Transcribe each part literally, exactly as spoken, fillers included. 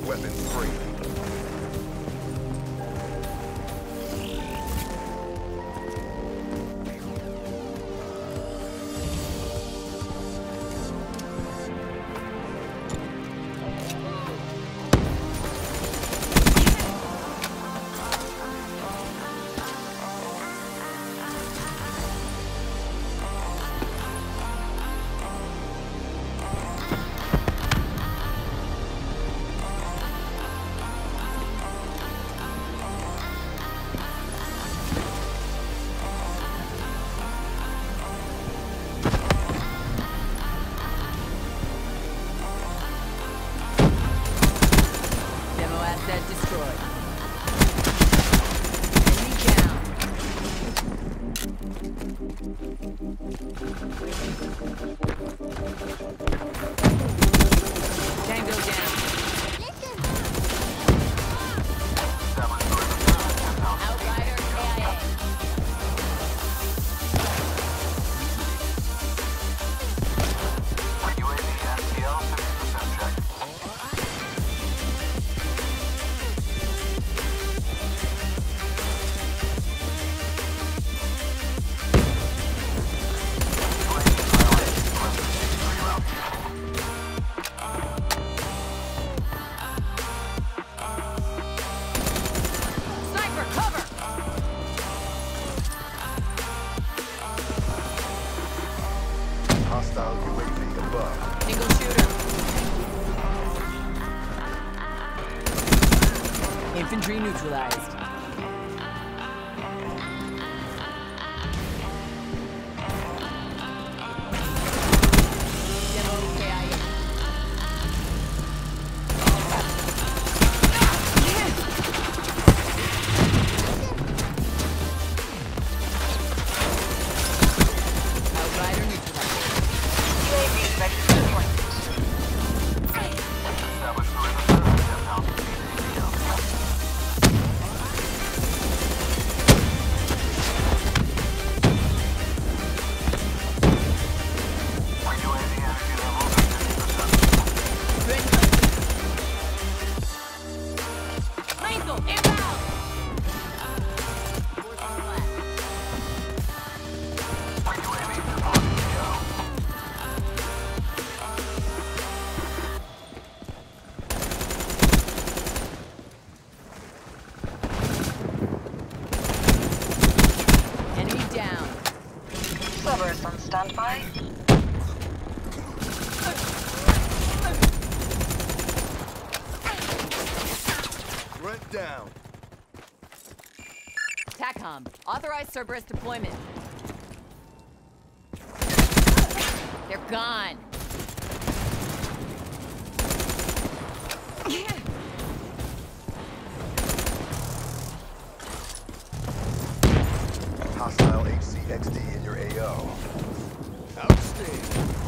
weapons free. Hostile U A V above. Single shooter. Infantry neutralized. Cerberus on standby. Threat down. TACOM, authorized Cerberus deployment. They're gone. Hostile H C X D in your A O. Outstanding.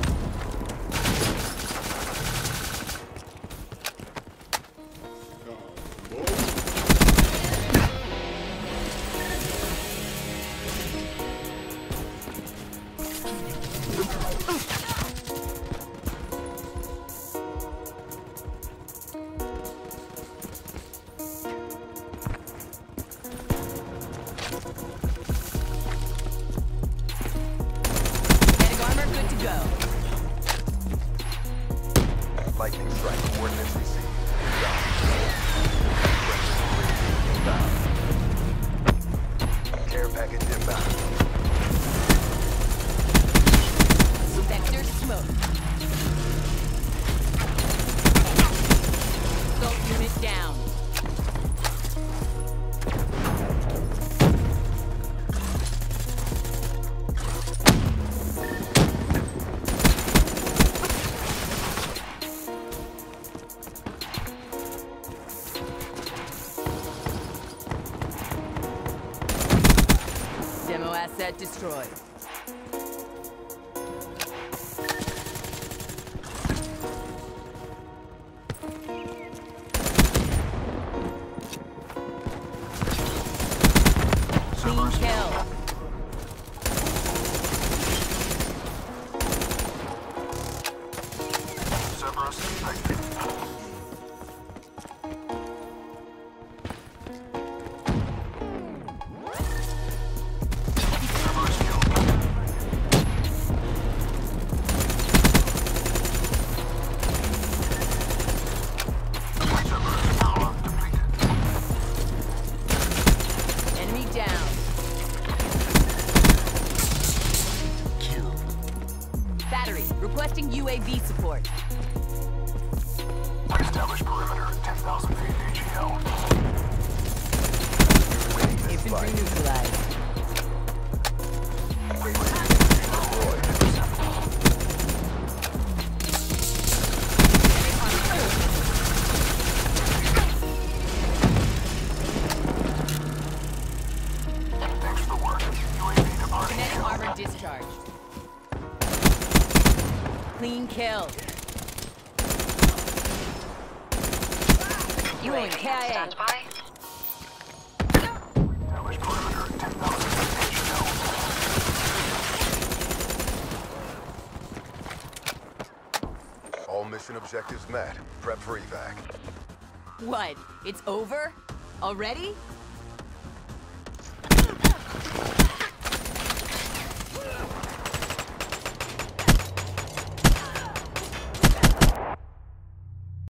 Lightning strike coordinates received. Inbound. Care package inbound. Vector smoke. Assault unit down. Demo asset destroyed. Clean kill. Cerberus infected. A V support. Establish perimeter, ten thousand feet A G L. Winning this Infantry fight. neutralized. Thanks for the work. U A V departing. Kinetic armor discharged. Clean kill. You ain't U A V on K I A. standby. Establish perimeter, ten thousand feet A G L. All mission objectives met. Prep for evac. What? It's over? Already?